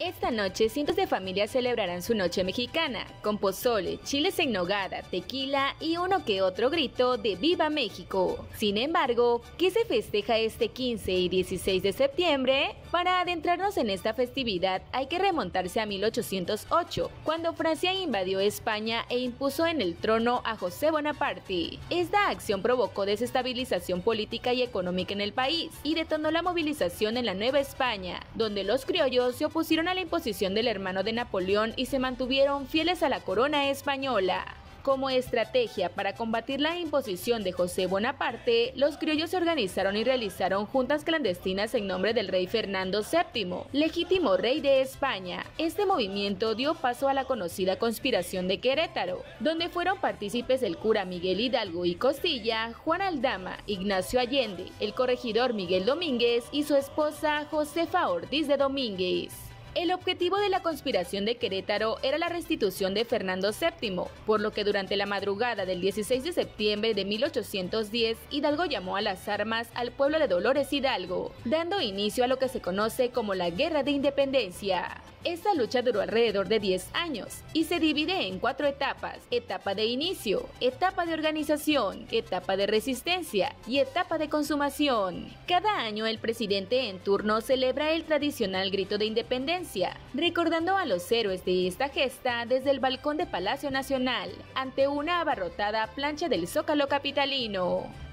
Esta noche cientos de familias celebrarán su noche mexicana, con pozole, chiles en nogada, tequila y uno que otro grito de ¡Viva México! Sin embargo, ¿qué se festeja este 15 y 16 de septiembre? Para adentrarnos en esta festividad hay que remontarse a 1808, cuando Francia invadió España e impuso en el trono a José Bonaparte. Esta acción provocó desestabilización política y económica en el país y detonó la movilización en la Nueva España, donde los criollos se opusieron a la imposición del hermano de Napoleón y se mantuvieron fieles a la corona española. Como estrategia para combatir la imposición de José Bonaparte, los criollos se organizaron y realizaron juntas clandestinas en nombre del rey Fernando VII, legítimo rey de España. Este movimiento dio paso a la conocida conspiración de Querétaro, donde fueron partícipes el cura Miguel Hidalgo y Costilla, Juan Aldama, Ignacio Allende, el corregidor Miguel Domínguez y su esposa Josefa Ortiz de Domínguez. El objetivo de la conspiración de Querétaro era la restitución de Fernando VII, por lo que durante la madrugada del 16 de septiembre de 1810, Hidalgo llamó a las armas al pueblo de Dolores Hidalgo, dando inicio a lo que se conoce como la Guerra de Independencia. Esta lucha duró alrededor de 10 años y se divide en 4 etapas: etapa de inicio, etapa de organización, etapa de resistencia y etapa de consumación. Cada año el presidente en turno celebra el tradicional grito de independencia, recordando a los héroes de esta gesta desde el balcón de Palacio Nacional, ante una abarrotada plancha del Zócalo capitalino.